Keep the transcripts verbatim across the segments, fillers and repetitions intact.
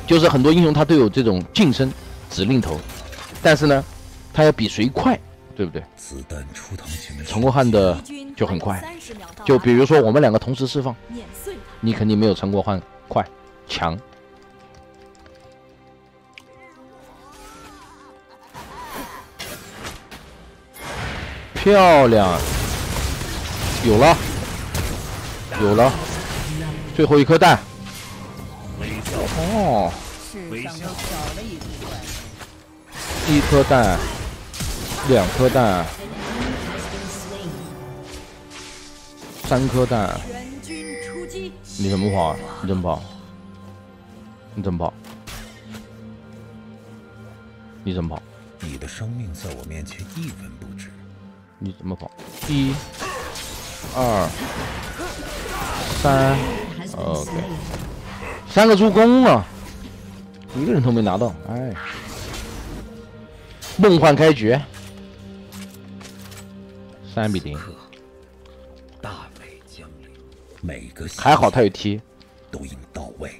就是很多英雄他都有这种近身指令头，但是呢，他要比谁快，对不对？ 子弹出膛前的陈国汉的就很快，就比如说我们两个同时释放，你肯定没有陈国汉快强。漂亮，有了，有了，最后一颗蛋。哦，一颗蛋，两颗蛋，三颗蛋。你怎么跑啊？你怎么跑？你怎么跑？你怎么跑？ 你的生命在我面前一文不值。 你怎么跑？一、二、三 ，OK， 三个助攻了，一个人都没拿到，哎，梦幻开局，三比零， 大美降临，每个还好他有踢， 都应到位。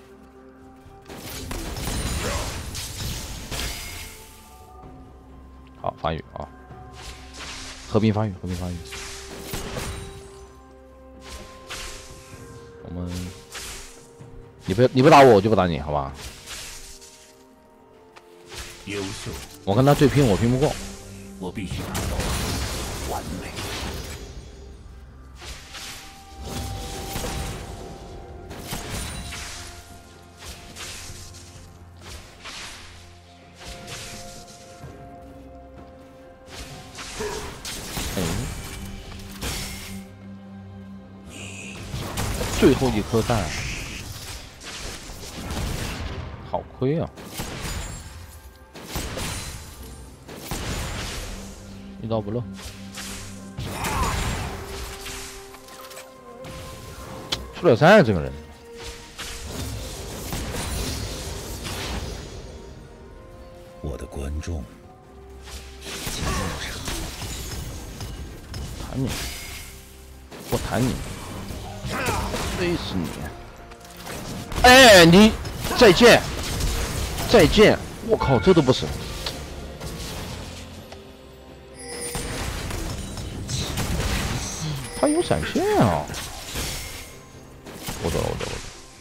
好，发育啊！和平发育，和平发育。我们，你不你不打我，我就不打你，好吧？ 优秀， 我跟他对拼，我拼不过。 我必须达到完美。 最后一颗蛋，好亏啊！一刀不漏，出了三啊，这个人。 我的观众弹你，我弹你。累死你！哎，你再见，再见！我靠，这都不是。他有闪现啊！我走了，我走了，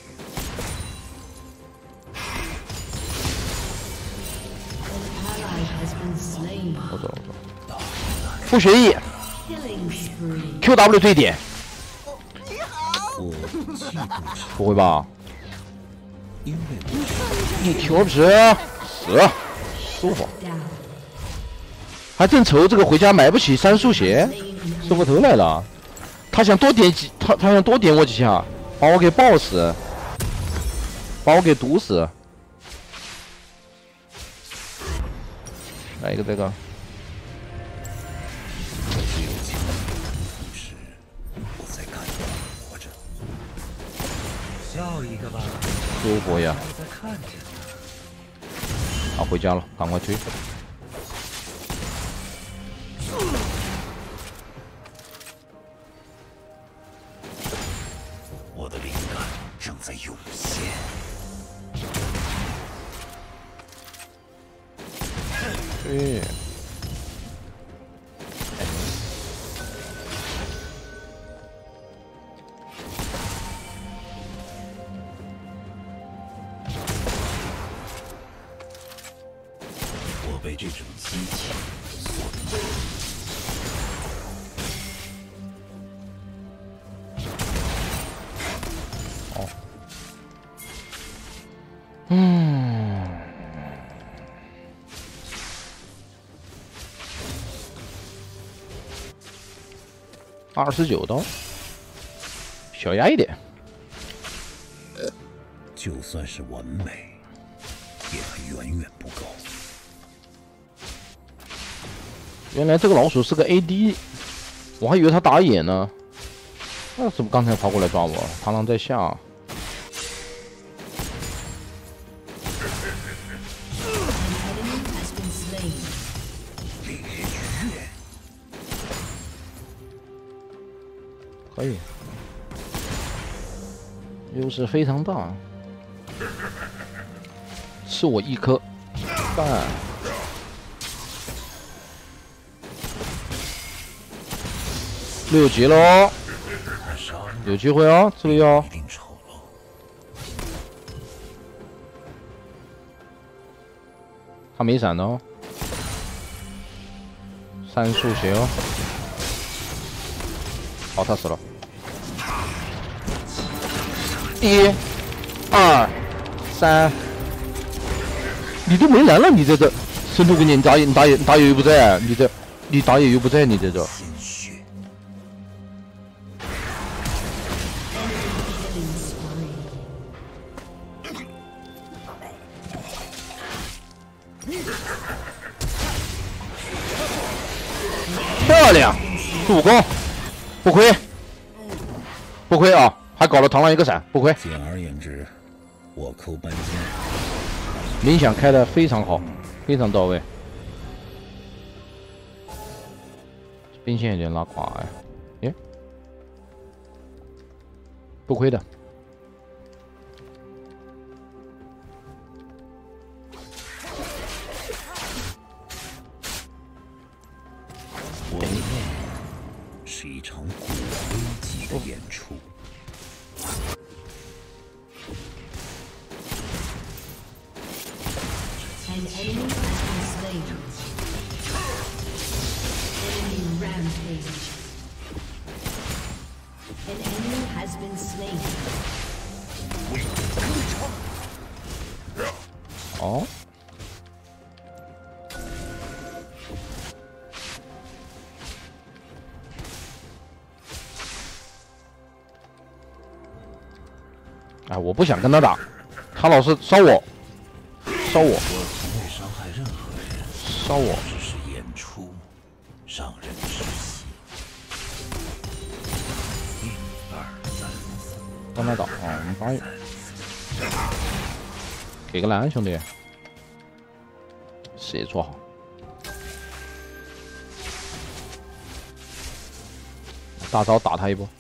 我走了，我走了，我走了。不学艺 ，Q W 对点。不会吧？一 Q 皮死，舒服。还正愁这个回家买不起三速鞋，收不头来了。他想多点几，他他想多点我几下，把我给爆死，把我给毒死。来一个这个。 笑一个吧， 舒服呀！啊，回家了，赶快推！ 我的灵感正在涌现。 对。 被这种机器所迷。 哦，嗯，二十九刀，小压一点。 就算是完美，也还远远不够。 原来这个老鼠是个 A D， 我还以为他打野呢。那怎么刚才跑过来抓我？螳螂在下。可以，优势非常大。 吃我一颗饭。六级喽，有机会哦，这里哦。他没闪哦，三速血哦。好，他死了。一、二、三，你都没蓝了，你在这神偷姑娘，你打野，你打野，你打野又不在，你这，你打野又不在，你在这。漂亮，助攻，不亏，不亏啊！还搞了螳螂一个闪，不亏。 简而言之，我扣半斤。 冥想开的非常好，非常到位。兵线有点拉垮呀，耶，不亏的。 我的梦是一场骨灰级的演出。 An enemy has been slain. Enemy rampage. An enemy has been slain. 哦。哎，我不想跟他打，他老是烧我，烧我， 我从未伤害任何人， 烧我， 只是演出，让人窒息。一二三四， 帮他打啊！我们打野，给个蓝，兄弟，视野做好。大招打他一波。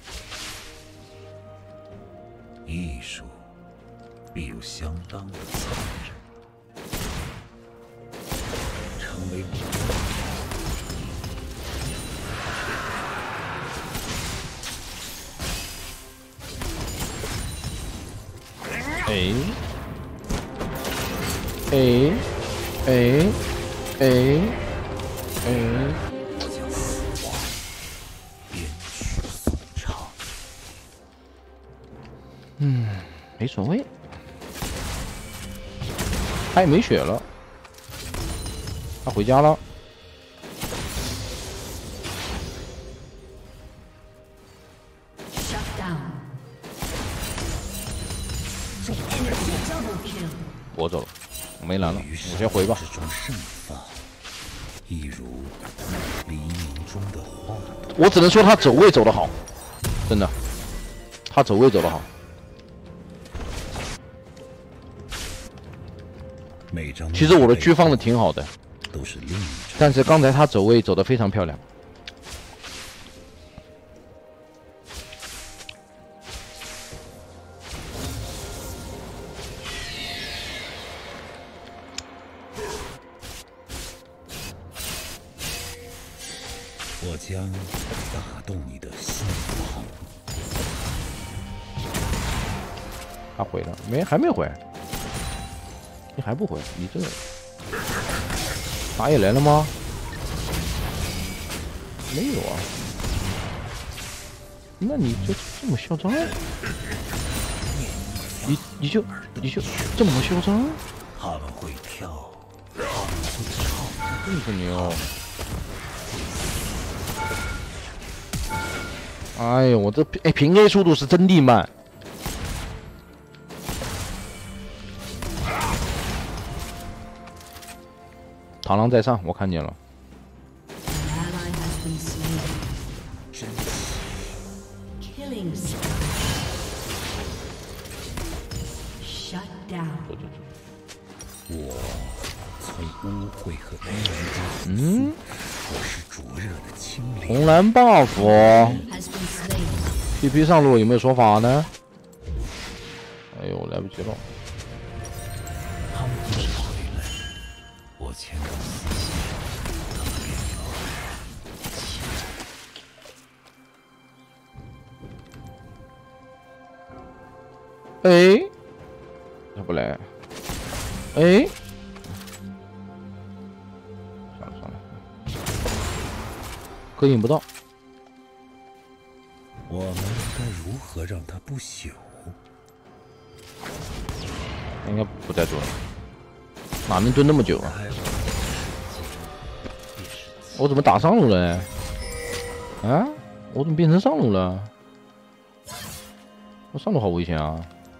艺术必有相当的残忍，成为我。 哎，哎，哎，哎，哎， 我将死亡编曲颂唱。 嗯，没所谓。他也没血了，他回家了。 Shut down. Enemy double kill. 我走了，我没蓝了，我先回吧。 之中盛放，一如黎明中的花朵。 我只能说他走位走得好，真的，他走位走得好。 每张其实我的狙放的挺好的， 都是另一场。 但是刚才他走位走得非常漂亮。 我将打动你的心房。 他回了没？还没回？你还不回？你这打野来了吗？没有啊。那你就这么嚣张？你你就你就这么嚣张？ 他们会跳，他们会唱。 这么牛！哎呦，我这哎平 A 速度是真的慢。螳螂在上，我看见了。 An ally has been slain. 真 Killing spree. Shut down. 我从污秽和阴霾中复嗯， 我是灼热的清凉。 红蓝 buff。 Has been slain. P P 上路有没有说法呢？哎呦，来不及了。 他们不是哎，要不来？哎，算了算了，勾引不到。 我们该如何让它不朽？ 应该不再做了，哪能蹲那么久啊？我怎么打上路了？啊？我怎么变成上路了？我上路好危险啊！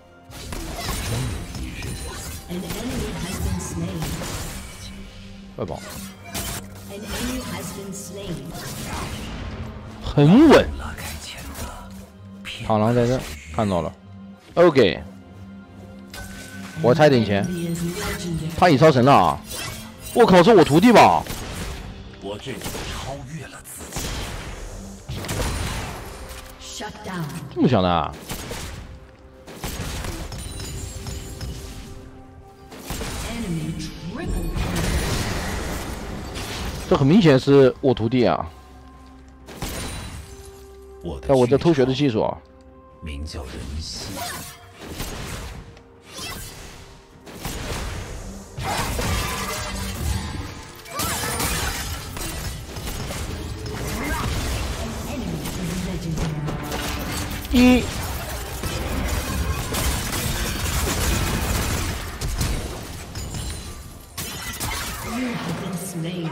An enemy has been slain. 快跑！ An enemy has been slain. 很稳。 拉开前的螳螂在这，看到了。OK， 我差点钱。 He is legendary. 他已超神了啊！我靠，是我徒弟吧？ 我这次超越了自己。 Shut down. 这么想的啊？ Enemy triple kill. 这很明显是我徒弟啊！ 我的看我这偷学的剧技术啊！ 场名叫人心。 一， You have been slain.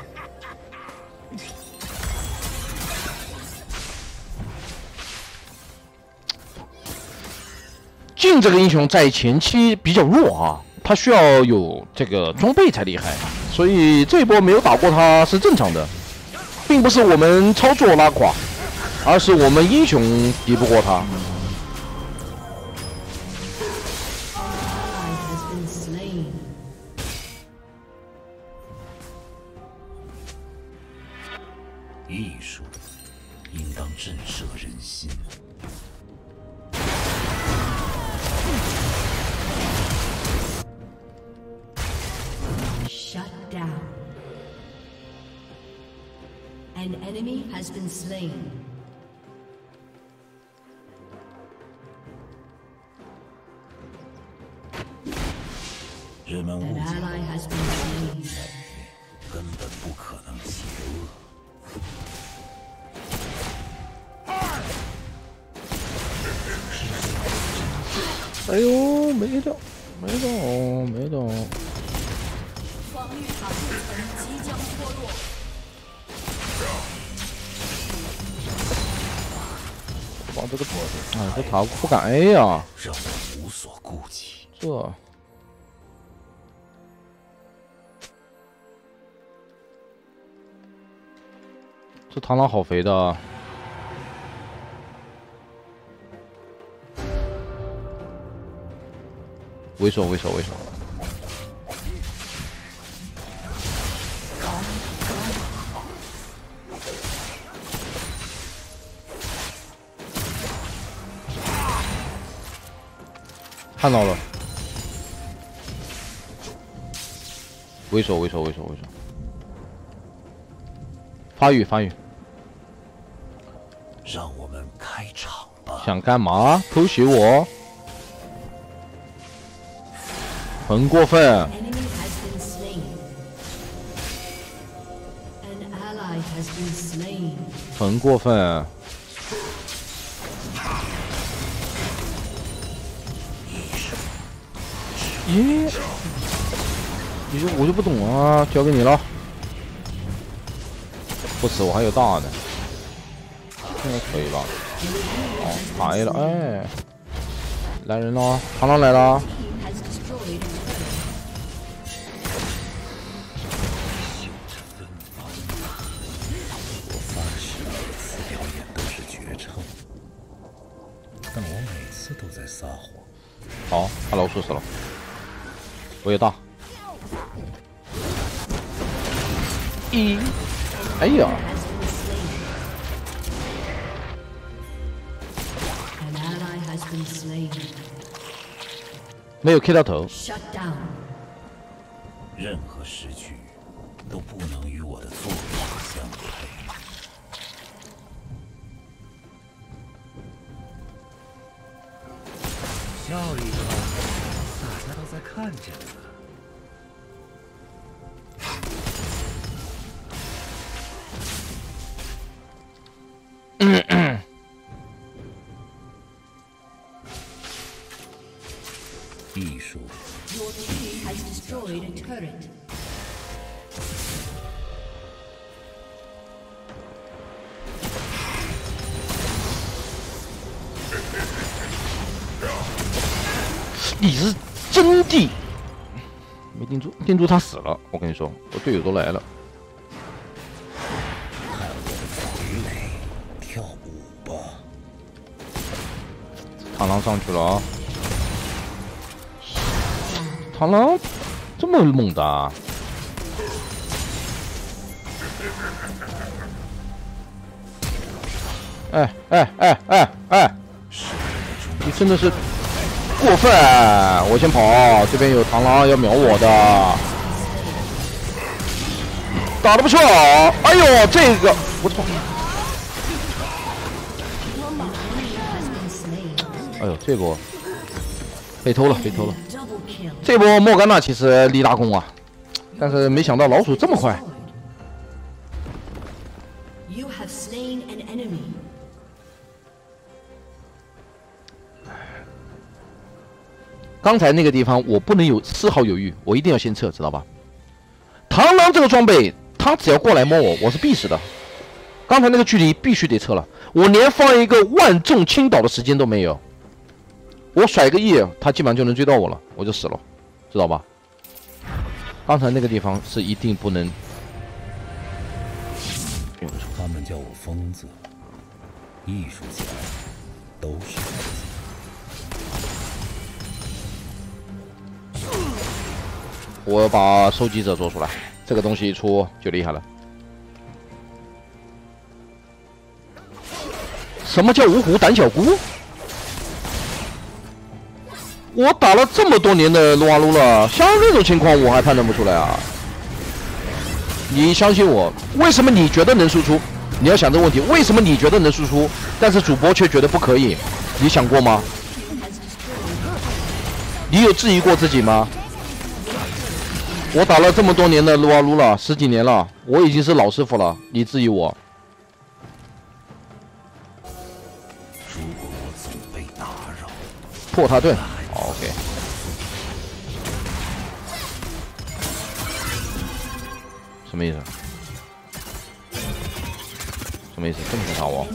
镜这个英雄在前期比较弱啊，他需要有这个装备才厉害，所以这一波没有打过他是正常的，并不是我们操作拉垮，而是我们英雄敌不过他。 Ally has been slain. 艺术应当震慑人心。 Shut down. An enemy has been slain. 人们 An 误解 ally has been slain. 根本不可能邪恶。 哎呦，没动，没动，没动。 防御塔护层即将脱落。 往这个左，哎，这塔不敢 A 呀、 让我无所顾忌。 这。这螳螂好肥的啊。 猥琐，猥琐，猥琐。看到了。猥琐，猥琐，猥琐，猥琐。发育，发育。 让我们开场吧。 想干嘛？偷袭我？ 很过分！ Enemy has been slain. An ally has been slain. 很过分！咦？你就我就不懂啊，交给你了。不死我还有大的，现在可以了。哦，打 A 了，哎，来人了，螳螂来了。 Has destroyed a turret. 我发誓，每次表演都是绝唱，但我每次都在撒谎。 好，他老鼠死了，我也大。一，哎呀， Has been slain. An ally has been slain. 没有 K 到头。 Shut down. 任何诗句都不能与我的作品相配。 笑一个，大家都在看着呢。 嗯嗯。 艺术。 Your team has destroyed a turret. 你是真的没盯住，盯住他死了。我跟你说，我队友都来了。 看我的傀儡跳舞吧！ 螳螂上去了啊！螳螂这么猛的啊！哎哎哎哎哎！你真的是。 过分！我先跑，这边有螳螂要秒我的，打得不错。哎呦，这个我操！哎呦，这波被偷了，被偷了。这波莫甘娜其实立大功啊，但是没想到老鼠这么快。 刚才那个地方我不能有丝毫犹豫，我一定要先撤，知道吧？螳螂这个装备，他只要过来摸我，我是必死的。刚才那个距离必须得撤了，我连放一个万众倾倒的时间都没有。我甩个 E， 他基本上就能追到我了，我就死了，知道吧？刚才那个地方是一定不能。 他们叫我疯子，艺术家都是疯子。 我把收集者做出来，这个东西一出就厉害了。什么叫五虎胆小菇？我打了这么多年的撸啊撸了，像这种情况我还判断不出来啊！你相信我，为什么你觉得能输出？你要想这个问题，为什么你觉得能输出，但是主播却觉得不可以？你想过吗？你有质疑过自己吗？ 我打了这么多年的撸啊撸了，十几年了，我已经是老师傅了。你质疑我？ 如果我总被打扰， 破他盾 ，OK。什么意思？什么意思？这么想打我？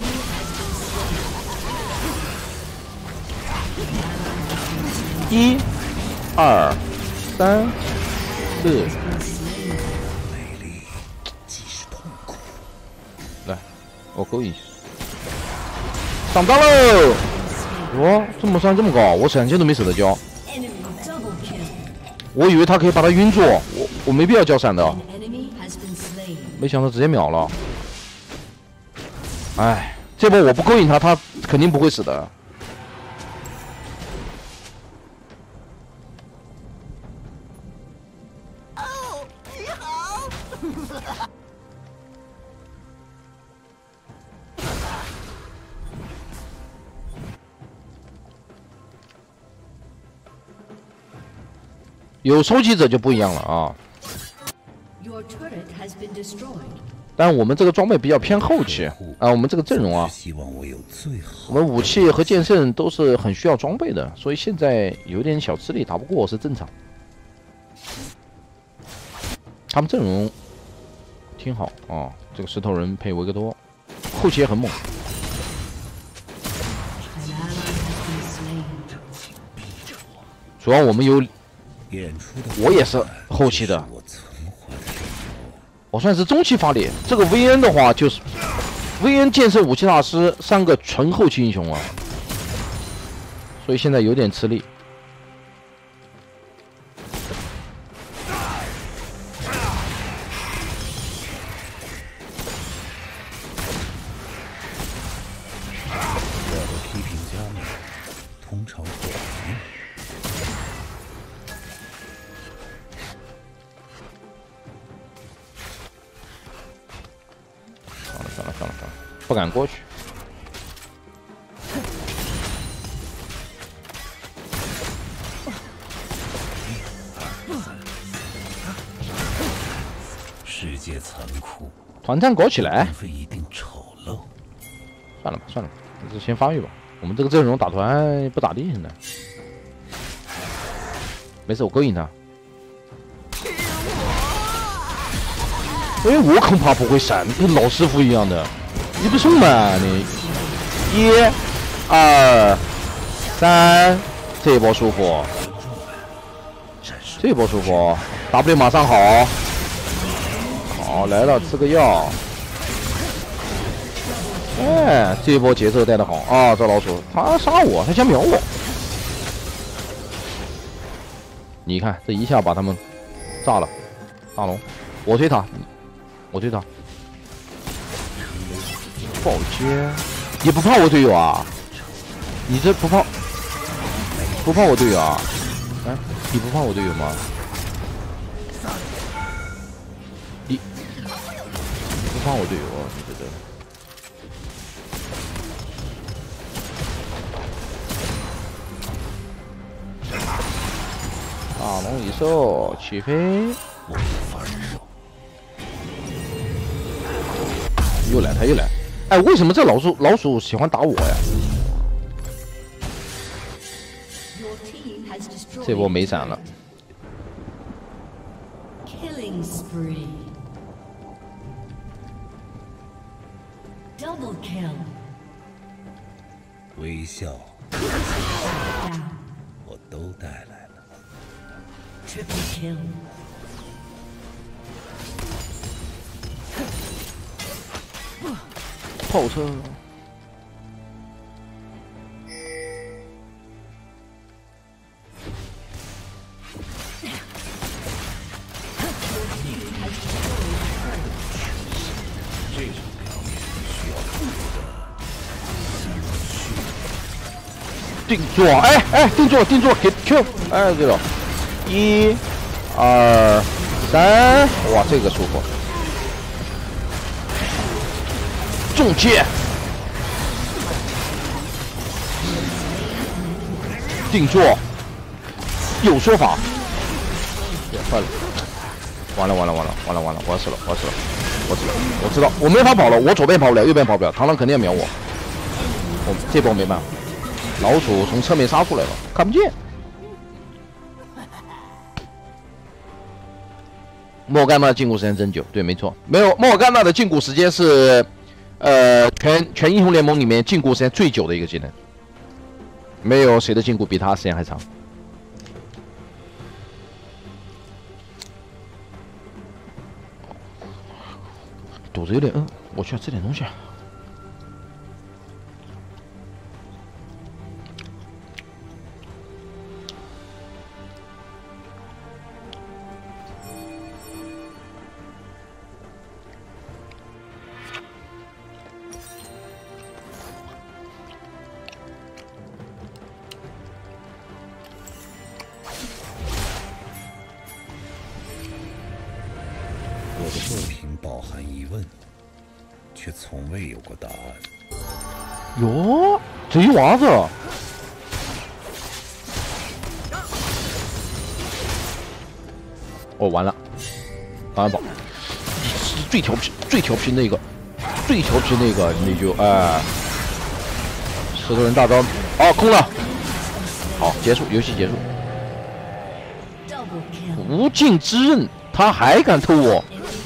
一、二、三。 是， 美丽即是痛苦。 来，我勾引，上当喽！哇，这么伤这么高，我闪现都没舍得交。我以为他可以把他晕住，我我没必要交闪的，没想到直接秒了。哎，这波我不勾引他，他肯定不会死的。 有收集者就不一样了啊！但我们这个装备比较偏后期啊，我们这个阵容啊，我们武器和剑圣都是很需要装备的，所以现在有点小吃力，打不过我是正常。他们阵容挺好啊，这个石头人配维格多，后期也很猛。主要我们有。 我也是后期的，我算是中期发力。这个 V N 的话，就是 V N 剑圣武器大师三个纯后期英雄啊，所以现在有点吃力。 我的批评家们通常火力。 算了算了算了，不敢过去。 世界残酷， 团战搞起来， 并非一定丑陋。 算了吧，算了吧，还是先发育吧。我们这个阵容打团不咋地，现在。没事，我勾引他。哎，我恐怕不会闪，跟老师傅一样的。你不送吗？你一、二、三，这一波舒服，这一波舒服 ，W 马上好。好，来了，吃个药。哎，这一波节奏带的好啊！这老鼠，他杀我，他想秒我。你看，这一下把他们炸了。大龙，我推他，我推他。不好接，你不怕我队友啊？你这不怕？不怕我队友啊？哎，你不怕我队友吗？你你不怕我队友啊？你这个？大龙一手起飞， 我无法忍受。 又来，他又来。哎，为什么这老鼠老鼠喜欢打我呀？这波没闪了。 Killing spree. Double kill. 微笑， Down. 我都带来了。 Triple kill. 炮车。定住！哎哎，定住定住，给 Q！ 哎，对了，一、二、三，哇，这个舒服。重击，定住，有说法。坏了，完了完了完了完了完了，我要死了我要死了我死了！我知道我没法跑了，我左边跑不了，右边跑不了，螳螂肯定要秒我。我这波没办法。老鼠从侧面杀出来了，看不见。莫甘娜的禁锢时间真久，对，没错，没有莫甘娜的禁锢时间是，呃，全全英雄联盟里面禁锢时间最久的一个技能，没有谁的禁锢比他时间还长。肚子有点饿，我需要吃点东西。 我的作品饱含疑问，却从未有过答案。 哟，这一娃子，哦，完了，当然宝，最调皮、最调皮那个，最调皮那个，你就哎，石头人大招，哦，空了，好，结束，游戏结束。无尽之刃，他还敢偷我？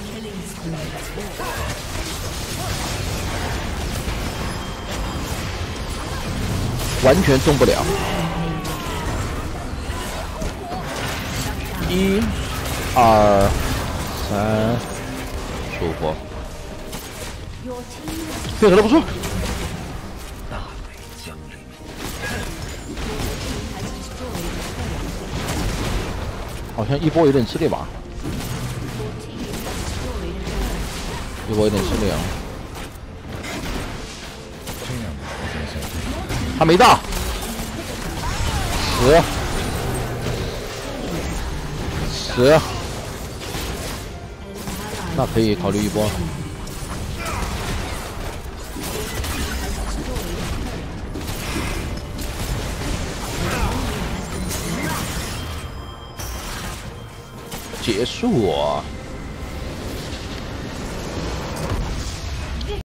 完全中不了。一、二、三，舒服。配合的不错。 大卫降临。 好像一波有点吃力吧？一波有点吃力啊。他没大，死死，那可以考虑一波。结束啊！